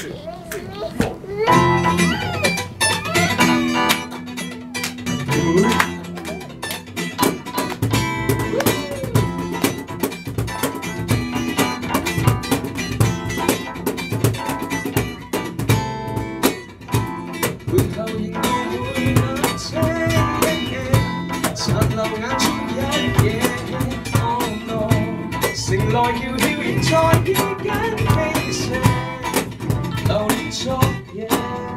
城內要跳現在已緊飛射，流連昨夜，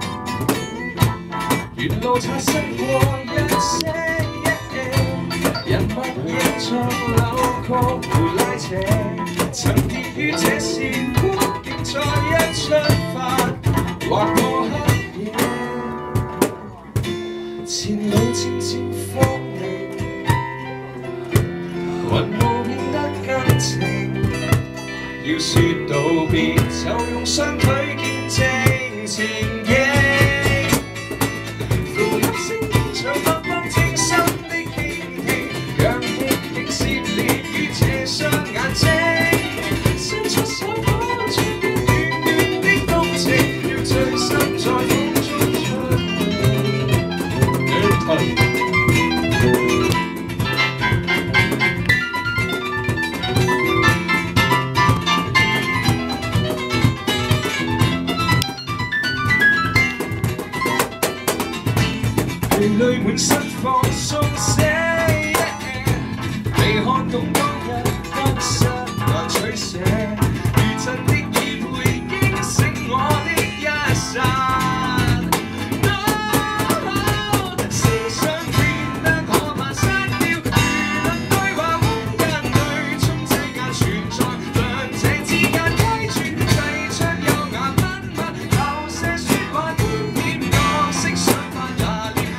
沿路擦身過一些，人物映像扭曲會拉扯，曾結於這時光，竟再一出發，劃過黑夜，前路漸漸荒涼，雲霧變得更靜。 要說道別，就用雙腿見證前景。呼吸聲音像北風清新的傾聽，讓激情撕裂於這雙眼睛。伸出手抱住段段的動情，要醉心在風中出泳。疲累滿身放鬆些，未看懂當日得失難取捨，如真的意會驚醒我的一剎。思想變得可怕刪掉，輿論對話空間裏充斥眼存在，兩者之間規轉製出優雅奔馬，有些説話偏偏角色想法拿捏。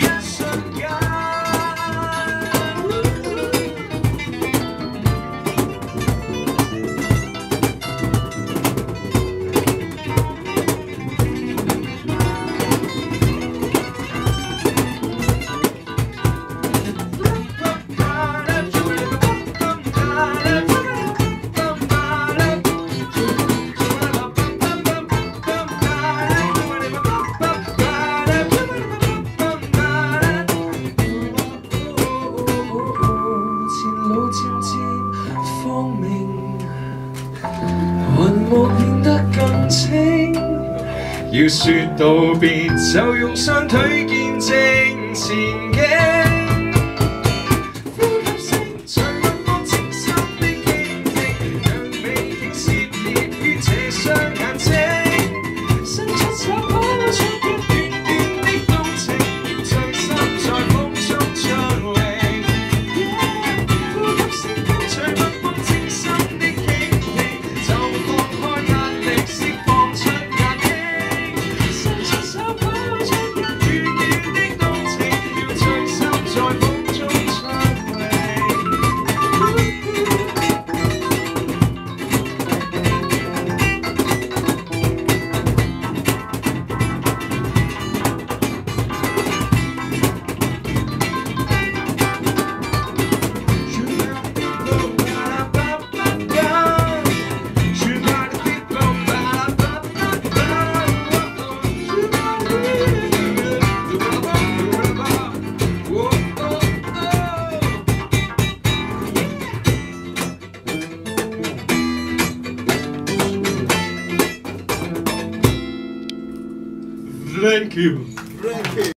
雲霧變得更清，要說道別，就用雙腿見證前景。呼吸聲像北風清新的傾聽，讓美景撕裂於這雙眼睛。伸出手抱住段段的動情，要醉心在風中暢泳。呼吸聲像北風清新的傾聽。 Thank you.